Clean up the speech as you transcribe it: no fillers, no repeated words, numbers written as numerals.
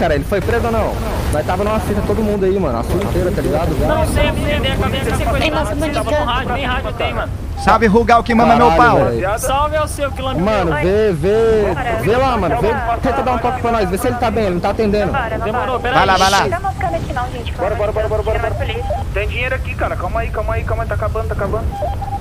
cara? Ele foi preso ou não? Nós tava numa fita todo mundo aí, mano. A sul inteira, tá ligado? Não sei, a ideia com a minha sequência. Você tava no rádio, nem rádio tem, mano. Salve, Rugal, que mama meu pau. Salve é o seu, que lambe. Mano, vê lá, mano. Tenta dar um toque pra nós, vê se ele tá bem, ele não tá atendendo. Demorou, pera Vai lá, vai lá. Não tá ficando aqui não, gente. Bora. Tem dinheiro aqui, cara. Calma aí, tá acabando.